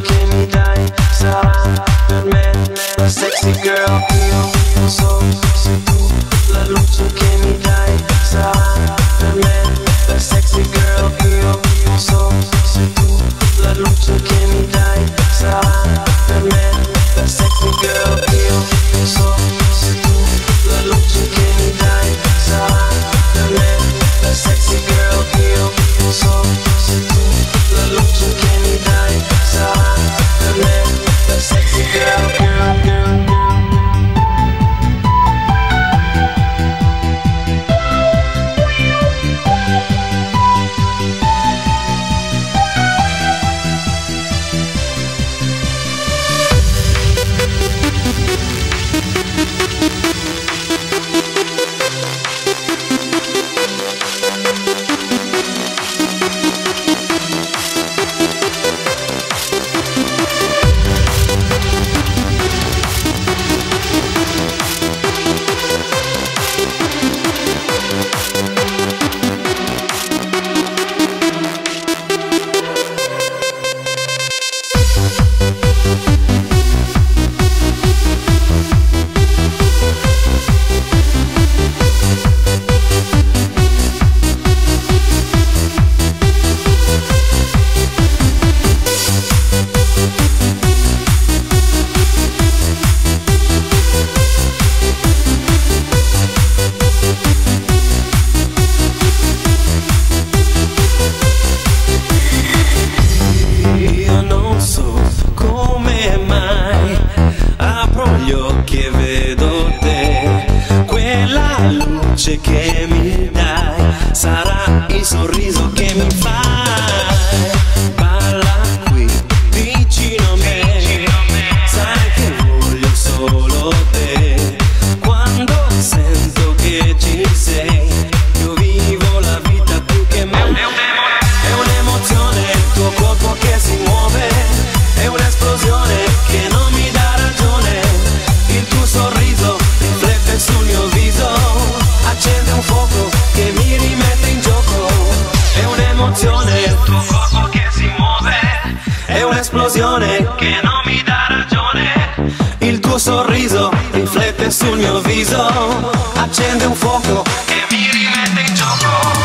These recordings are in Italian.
che mi dai sarà per me la sexy girl. Io non so se tu, la luce che mi dai sarà per me la sexy girl. Io non so se tu, la luce che mi dai sarà per me la sexy girl. Io non so se tu, la luce che mi dai sarà per me la sexy girl. Io non so se tu, la luce che mi dai sarà per me la sexy girl. Che mi dai sarà il sorriso che mi fai. Balla qui vicino a me, sai che voglio solo te. Quando sento che ci sei, io vivo la vita più che me. È un'emozione il tuo corpo che si muove, è un'esplosione che non mi dà ragione. Il tuo sorriso riflette sul mio viso, accende un fuoco che mi rimette in gioco. È un'emozione il tuo corpo che si muove, è un'esplosione che non mi dà ragione. Il tuo sorriso riflette sul mio viso, accende un fuoco che mi rimette in gioco.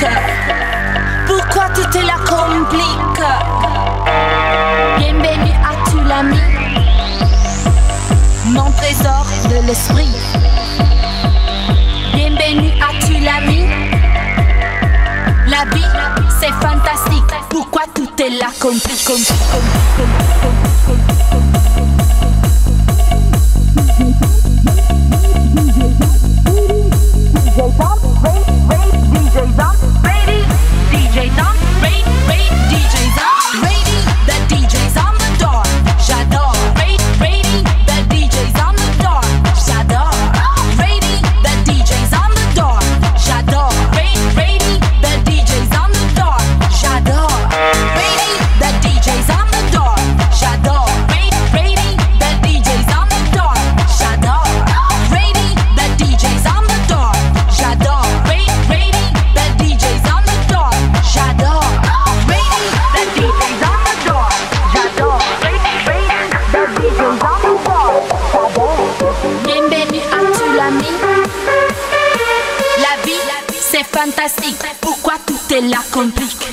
Pourquoi tout te la complique? Bienvenue à tu l'ami, mon trésor de l'esprit. Bienvenue à tu l'ami. La vie c'est fantastique. Pourquoi tout te la complique? Fantastique, pourquoi tout te la complique?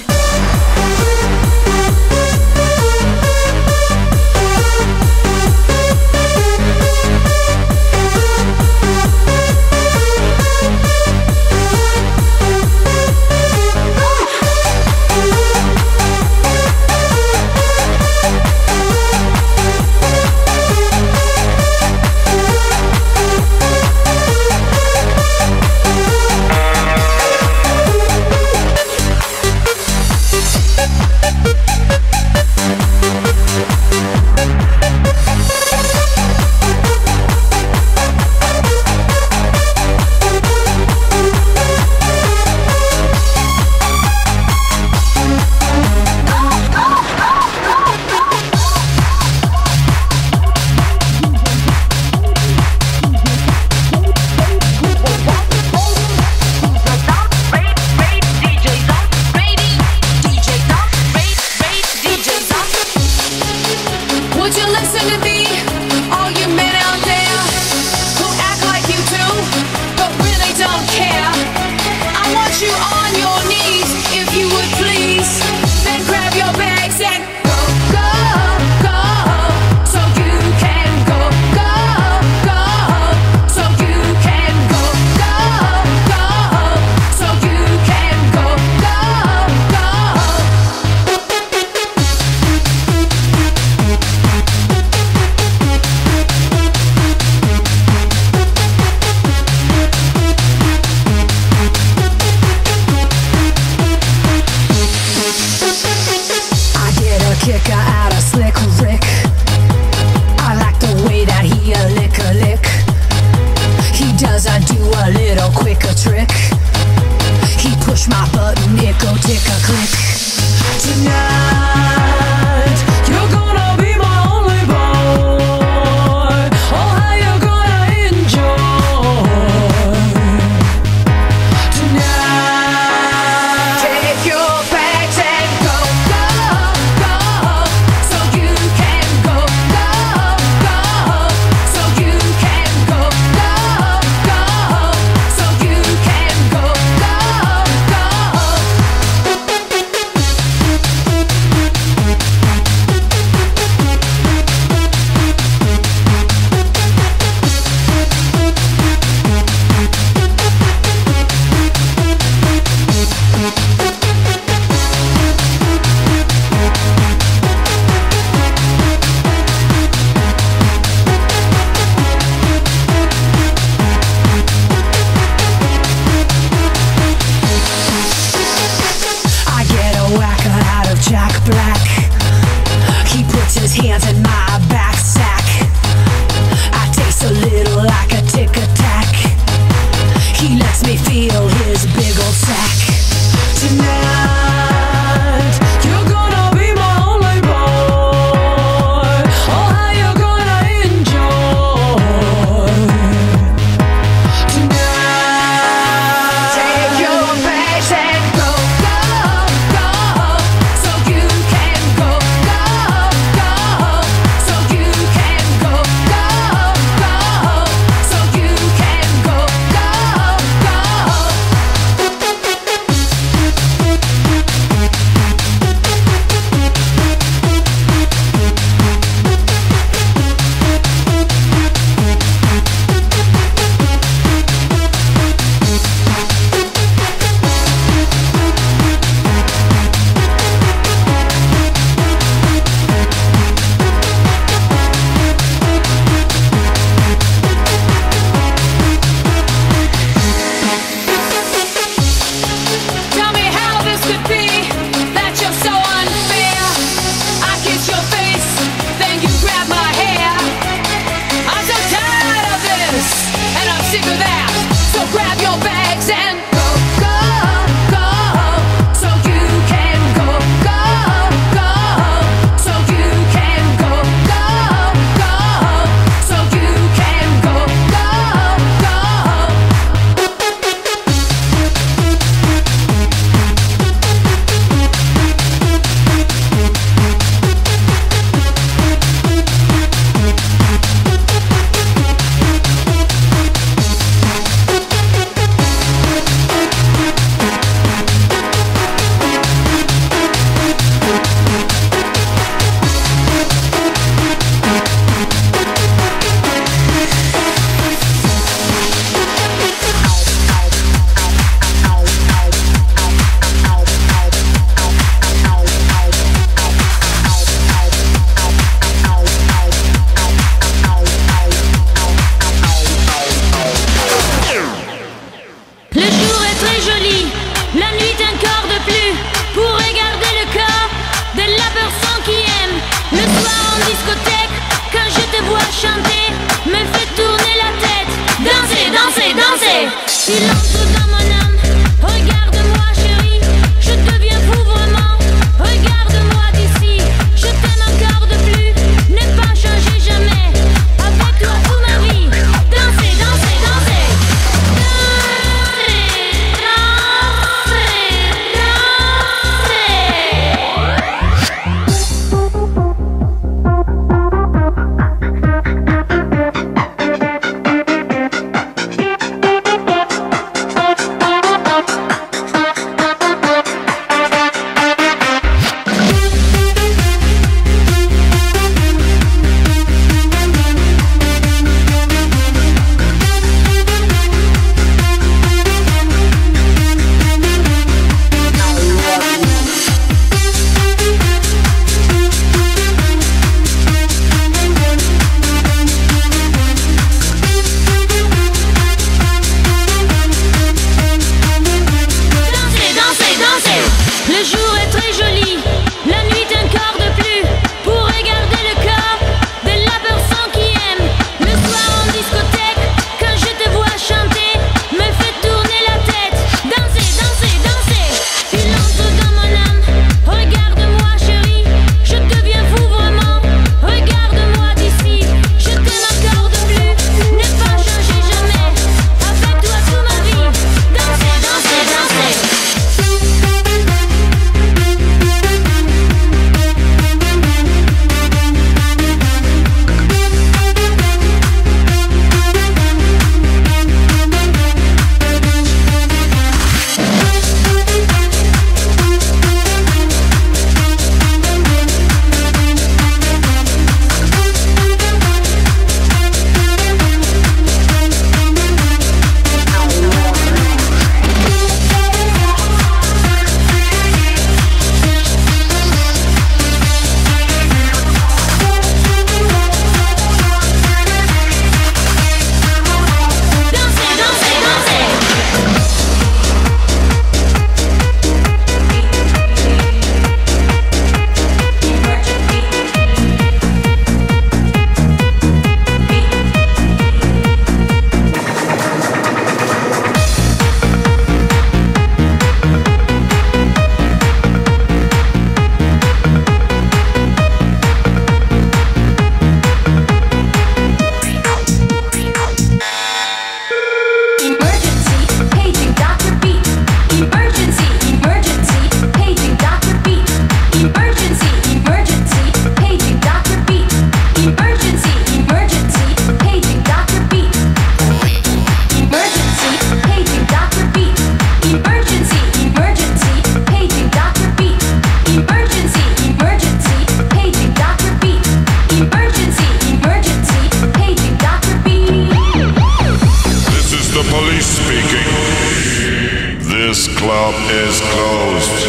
club is closed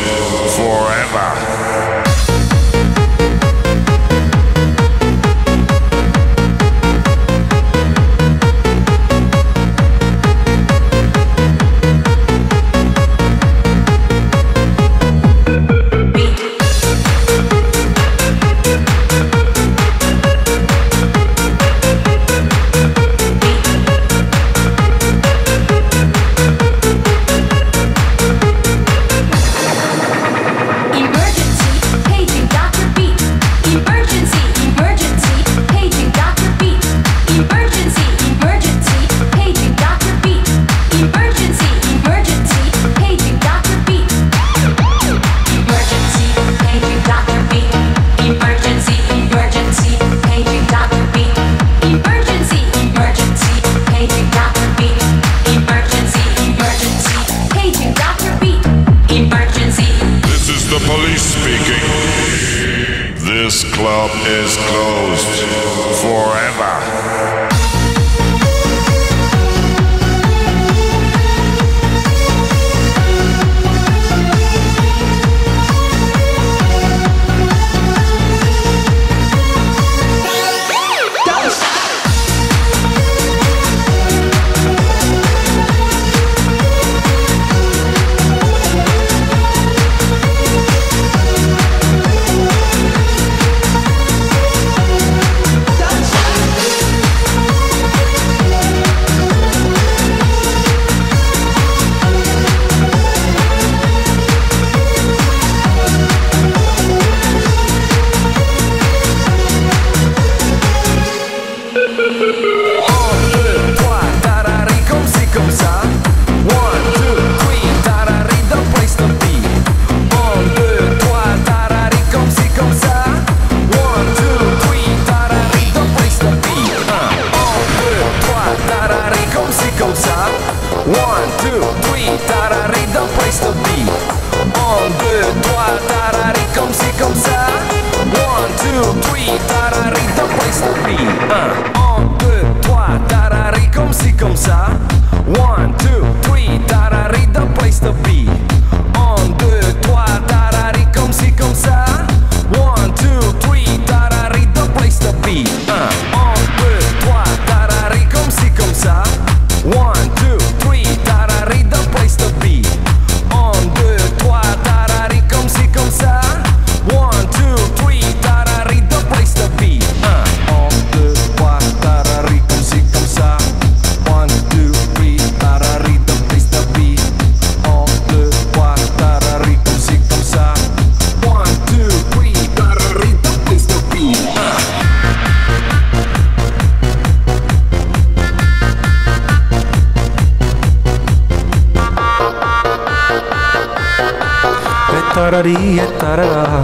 forever. This club is closed forever. comme ça. 1, 2, 3, tarari, the place to be. 1, 2, 3, tarari, comme ci, comme ça. 1, 2, 3, tarari, the place to be. 1, 2, 3, tarari, comme ci, comme ça. 1, 2, 3, tarari, the place to be. 1, 2, 3, tarari, comme ci, comme ça. 1, 2, 3, tarari, the place to be. 1, 2, 3, tarari, comme ci, comme ça. 1, 2, 3, tarari, the place to be. 1, 2, 3, tarari, comme ci, comme ça. 1, 2, 3, tarari, the place to be. 1, 2, 3, tarari, comme ci, comme ça. 1, 2, 3, tarari, the place to be. Tarari e tarara.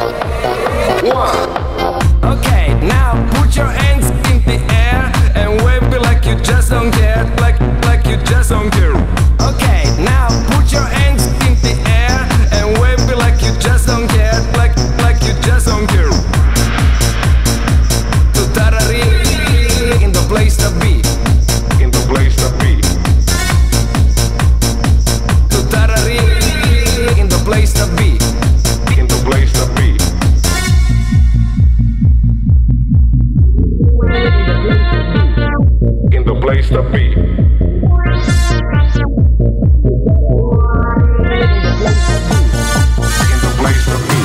Okay, now put your hands in the air and wave it like you just don't care, like you just don't care. Okay, now put your hands in the air and wave it like you just don't care, like you just don't care. To tarari in the place to be, in the place to be. To tarari in the place to be, in the place to be. In the place to be. In the place to be.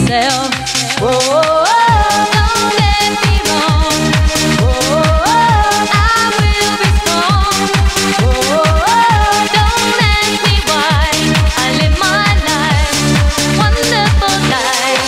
myself. Oh, don't let me wrong. Oh, I will be strong. Oh, don't ask me why. I live my life, wonderful life.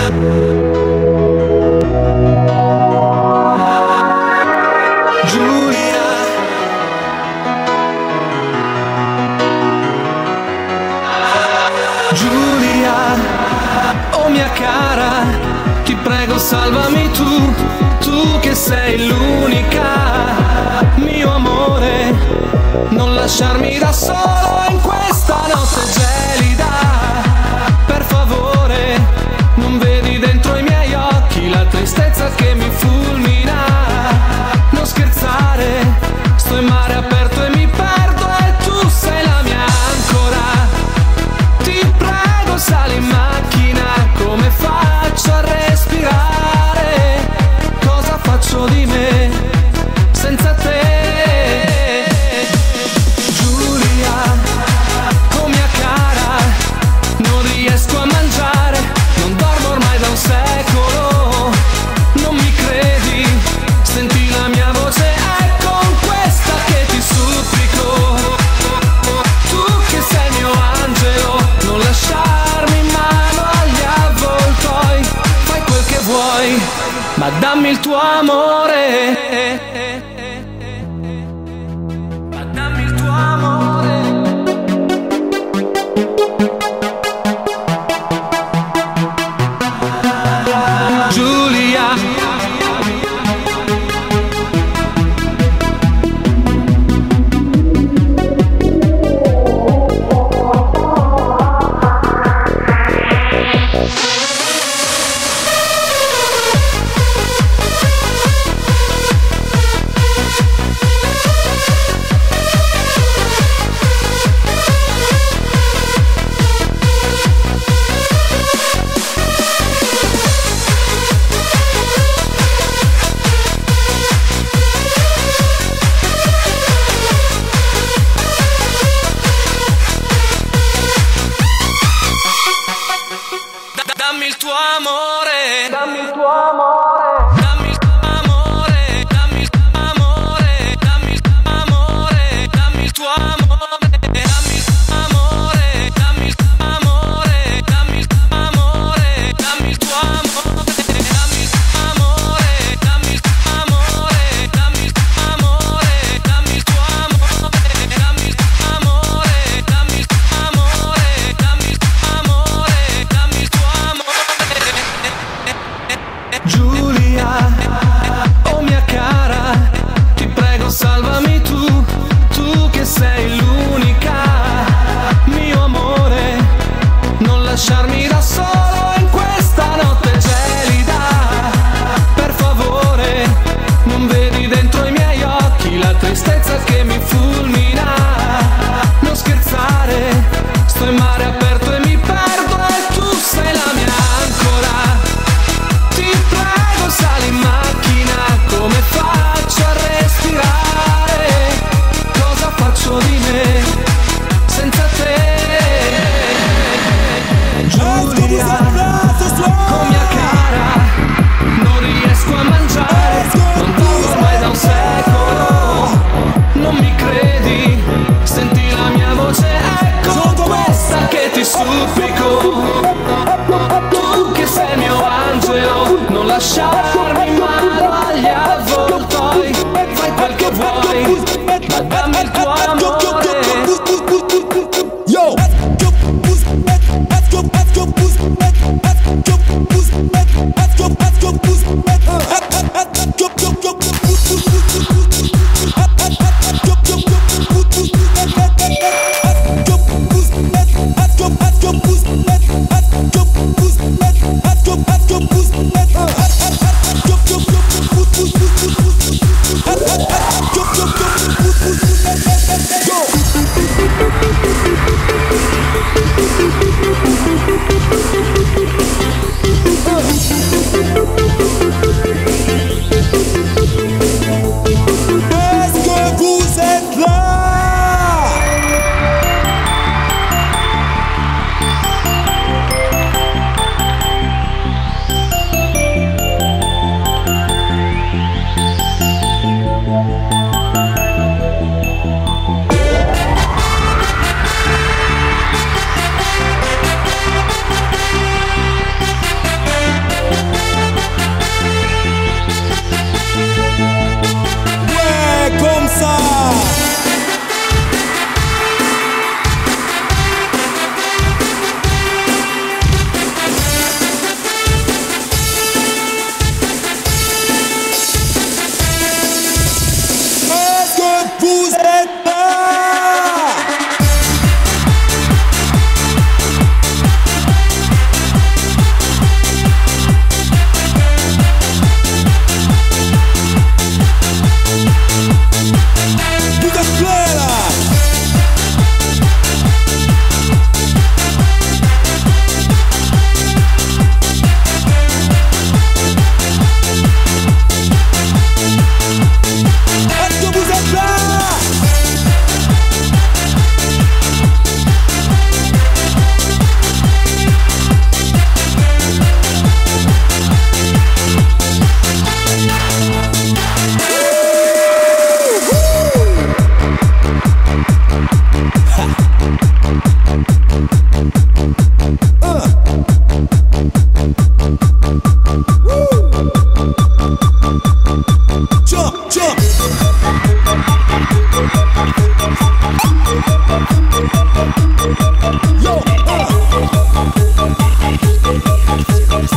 Giulia, oh mia cara, ti prego salvami tu che sei l'unica, mio amore, non lasciarmi da solo in questa notte gelida, per favore, non vedi dentro i miei occhi la tristezza che mi fulmina, non scherzare, sto in mare aperto e mi perdo e tu sei la mia ancora. Ti prego sali in macchina, come faccio a respirare? Cosa faccio di me senza te? Giulia, oh mia cara, non riesco a mangiare, non dormo ormai da un secolo. Non mi credi? Senti la mia voce, è con questa che ti supplico. Tu che sei il mio angelo, non lasciarmi in mano agli avvoltoi. Fai quel che vuoi, ma dammi il tuo amore. Ma dammi il tuo amore. Giulia, dammi il tuo amore, dammi il tuo amore, dammi il tuo amore, dammi il tuo amore, dammi il tuo amore, dammi il tuo amore, dammi il tuo amore, dammi il tuo amore, dammi il tuo amore, dammi il tuo amore, dammi il tuo amore, dammi il tuo amore, dammi il tuo amore, dammi il tuo amore, dammi il tuo amore, dammi il tuo amore, dammi il tuo amore, dammi il tuo amore. Giulia, oh mia cara, ti prego salvami tu che sei l'unica, mio amore, non lasciarmi da solo in questa notte gelida, per favore, non vedi dentro i miei occhi la tristezza che mi fulmina, non scherzare, sto in mare aperto e mi perdo e tu sei la mia ancora. Ti prego sali in macchina, come faccio a respirare? Cosa faccio di me senza te? Giulia, oh mia cara, non riesco a mangiare, non dormo ormai da un secolo. Non mi credi? Senti la mia voce, è con questa che ti supplico. Tu che sei il mio angelo, non lasciarmi in mano agli avvoltoi. Fai quel che vuoi, ma dammi il tuo amore. Yo!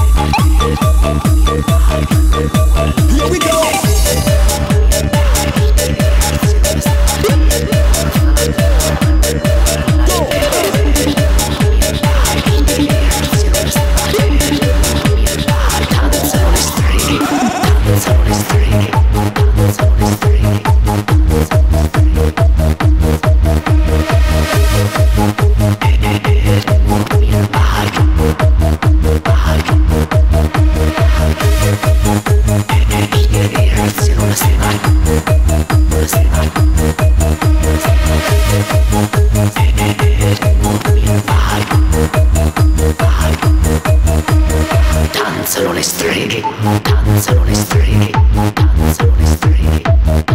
Danzano le streghe, danzano le streghe, danzano le streghe,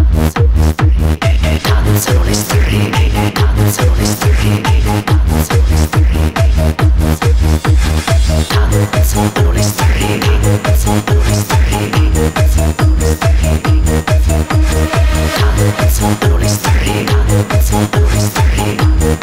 danzano le streghe, danzano le streghe, danzano le streghe, danzano le streghe, danzano le streghe, danzano le streghe, danzano le streghe, danzano le streghe, danzano le streghe.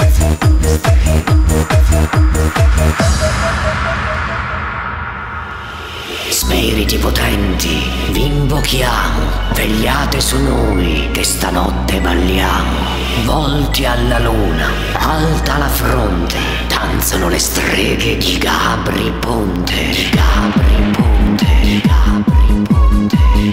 Spiriti potenti, vi invochiamo, vegliate su noi che stanotte balliamo. Volti alla luna, alta la fronte, danzano le streghe di Gabri Ponte, di Gabri Ponte, di Gabri Ponte, di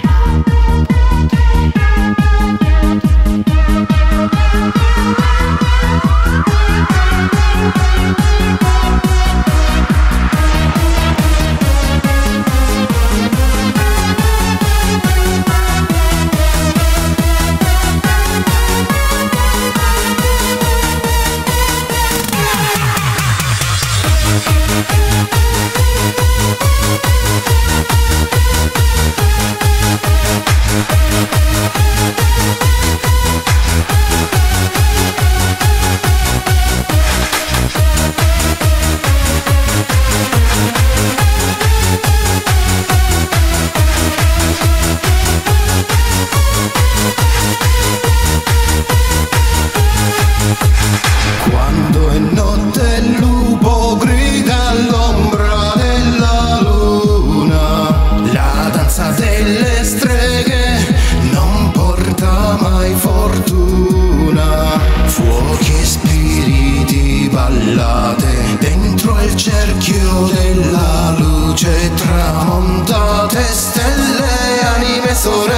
Quando è notte il lupo grida all'ombra della luna, la danza delle streghe non porta mai fortuna. Fuochi e spiriti ballate dentro il cerchio della luce, tramontate stelle, anime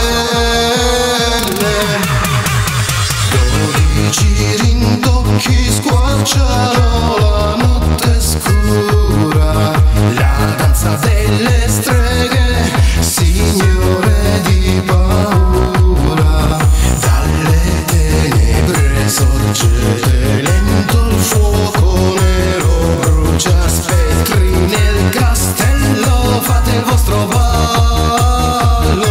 sorelle. 12 rintocchi squarciano la notte scura, la danza delle streghe, signore di paura. Dalle tenebre sorgete, lento il fuoco nero brucia, spettri nel castello, fate il vostro ballo.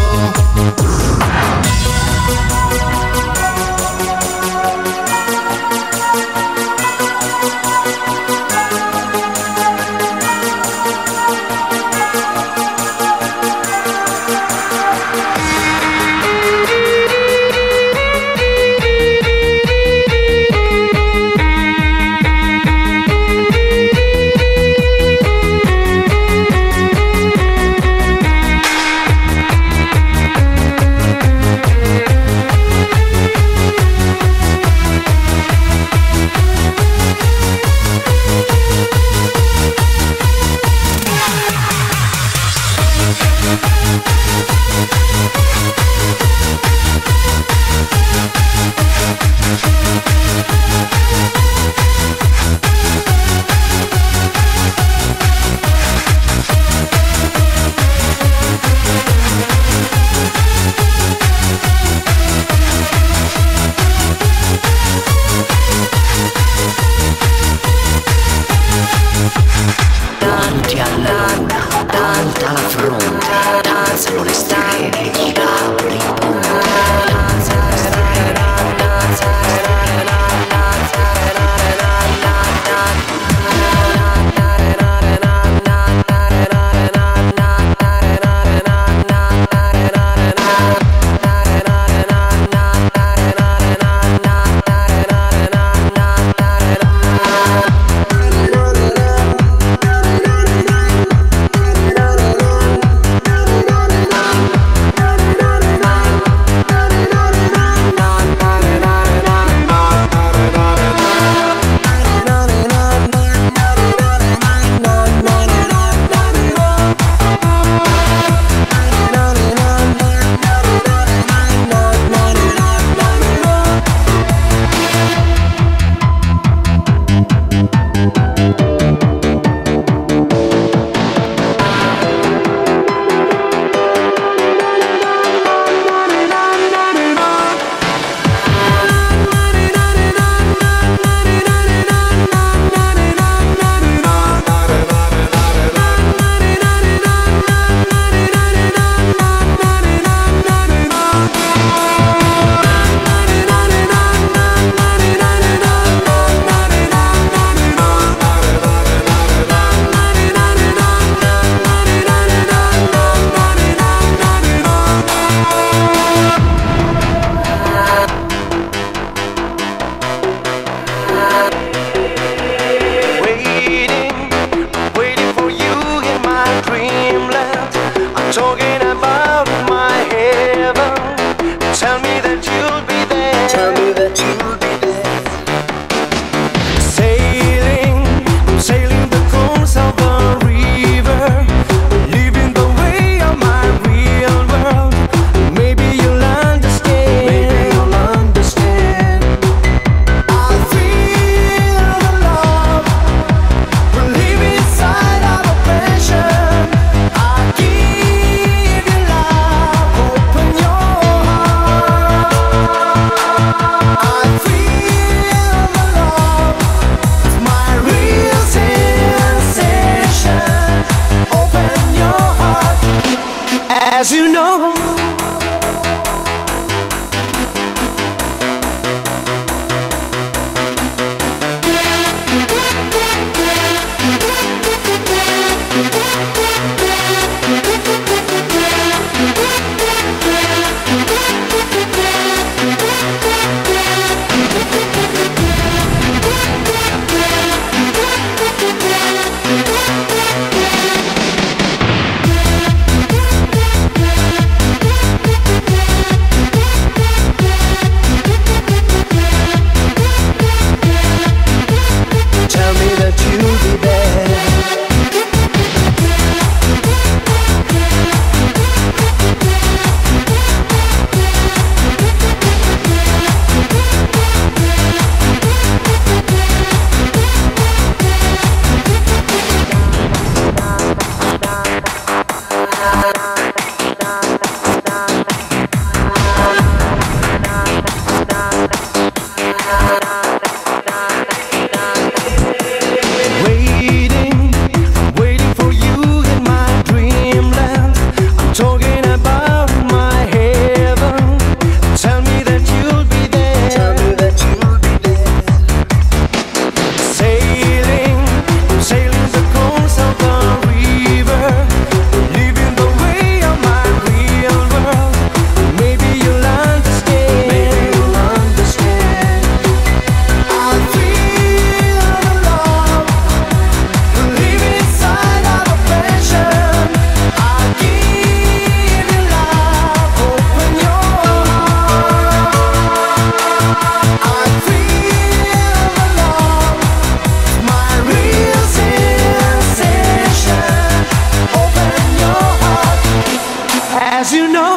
Davanti alla luna, alta la fronte, danzano le streghe di Gabri Ponte, danzano le streghe, danzano le streghe, my dreamland. I'm talking about my heaven. Tell me that you'll be there. Tell me that you'll be there. I'm sailing the course of the river, living the way of my real world. Maybe you'll understand. Maybe you'll understand. I feel the love. We're living inside of a passion. I give you love. Open your heart. I feel the love. It's my real sensation. Open your heart. As you know. Tell me that you'll be there. Waiting for you in my dreamland. I'm talking about my heaven. Tell me that you'll be there. Tell me that you'll be there. Sailing the course of the river, living the way of my real world. Maybe you'll understand. Maybe you'll understand. I feel the love. Live inside of a passion. I give you love. Open your heart. I feel the love. My real sensation. Open your heart. As you know.